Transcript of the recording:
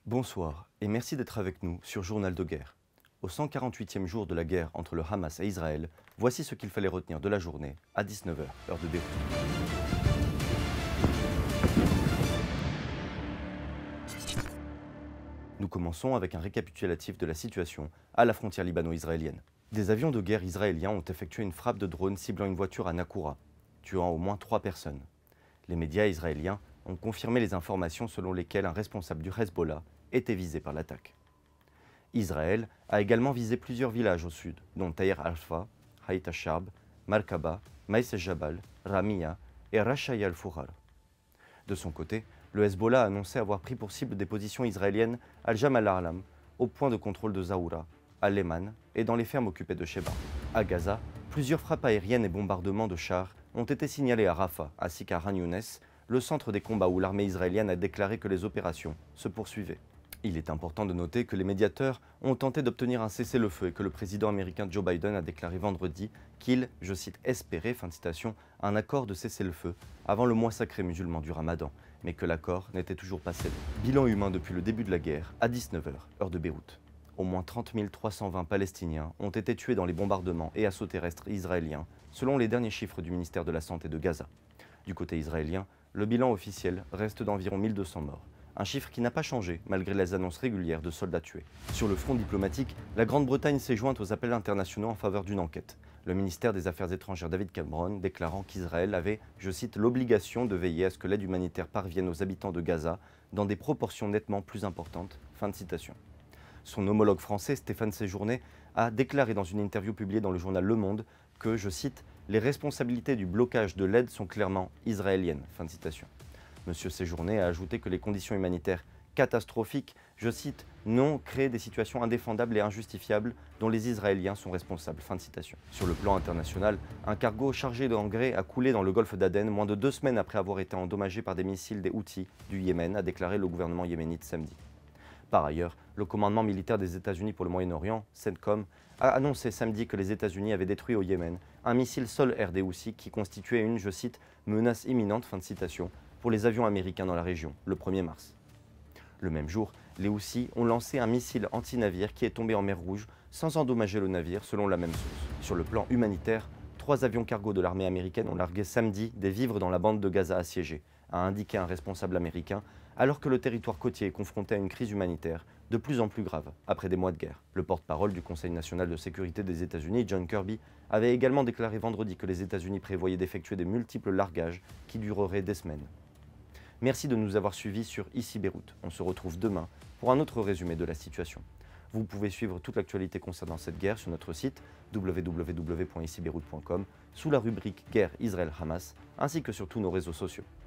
Bonsoir et merci d'être avec nous sur Journal de guerre. Au 148e jour de la guerre entre le Hamas et Israël, voici ce qu'il fallait retenir de la journée à 19 h, heure de Beyrouth. Nous commençons avec un récapitulatif de la situation à la frontière libano-israélienne. Des avions de guerre israéliens ont effectué une frappe de drone ciblant une voiture à Nakoura, tuant au moins 3 personnes. Les médias israéliens ont confirmé les informations selon lesquelles un responsable du Hezbollah était visé par l'attaque. Israël a également visé plusieurs villages au sud, dont Taïr Alfa, Haït al-Shab, Markaba, Maïs el-Jabal, Ramiya et Rashaya al-Fourar. De son côté, le Hezbollah a annoncé avoir pris pour cible des positions israéliennes Al-Jamal al-Alam, au point de contrôle de Zaoura, à Leman et dans les fermes occupées de Sheba. À Gaza, plusieurs frappes aériennes et bombardements de chars ont été signalés à Rafah ainsi qu'à Khan Younes, le centre des combats où l'armée israélienne a déclaré que les opérations se poursuivaient. Il est important de noter que les médiateurs ont tenté d'obtenir un cessez-le-feu et que le président américain Joe Biden a déclaré vendredi qu'il, je cite, espérait, fin de citation, un accord de cessez-le-feu avant le mois sacré musulman du Ramadan, mais que l'accord n'était toujours pas scellé. Bilan humain depuis le début de la guerre, à 19 h, heure de Beyrouth. Au moins 30 320 Palestiniens ont été tués dans les bombardements et assauts terrestres israéliens, selon les derniers chiffres du ministère de la Santé de Gaza. Du côté israélien, le bilan officiel reste d'environ 1200 morts. Un chiffre qui n'a pas changé malgré les annonces régulières de soldats tués. Sur le front diplomatique, la Grande-Bretagne s'est jointe aux appels internationaux en faveur d'une enquête. Le ministère des Affaires étrangères David Cameron déclarant qu'Israël avait, je cite, l'obligation de veiller à ce que l'aide humanitaire parvienne aux habitants de Gaza dans des proportions nettement plus importantes. Fin de citation. Son homologue français, Stéphane Séjourné, a déclaré dans une interview publiée dans le journal Le Monde que, je cite, les responsabilités du blocage de l'aide sont clairement israéliennes. Fin de citation. M. Séjourné a ajouté que les conditions humanitaires catastrophiques, je cite, n'ont créé des situations indéfendables et injustifiables dont les Israéliens sont responsables. Fin de citation. Sur le plan international, un cargo chargé d'engrais a coulé dans le golfe d'Aden moins de 2 semaines après avoir été endommagé par des missiles des Houthis du Yémen, a déclaré le gouvernement yéménite samedi. Par ailleurs, le commandement militaire des États-Unis pour le Moyen-Orient, CENTCOM, a annoncé samedi que les États-Unis avaient détruit au Yémen un missile sol-air des Houthis qui constituait une, je cite, menace imminente, fin de citation, pour les avions américains dans la région, le 1er mars. Le même jour, les Houthis ont lancé un missile anti-navire qui est tombé en mer Rouge sans endommager le navire, selon la même source. Sur le plan humanitaire, 3 avions cargo de l'armée américaine ont largué samedi des vivres dans la bande de Gaza assiégée, a indiqué un responsable américain, alors que le territoire côtier est confronté à une crise humanitaire de plus en plus grave après des mois de guerre. Le porte-parole du Conseil national de sécurité des États-Unis, John Kirby, avait également déclaré vendredi que les États-Unis prévoyaient d'effectuer des multiples largages qui dureraient des semaines. Merci de nous avoir suivis sur Ici Beyrouth. On se retrouve demain pour un autre résumé de la situation. Vous pouvez suivre toute l'actualité concernant cette guerre sur notre site www.icibeyrouth.com sous la rubrique Guerre Israël-Hamas ainsi que sur tous nos réseaux sociaux.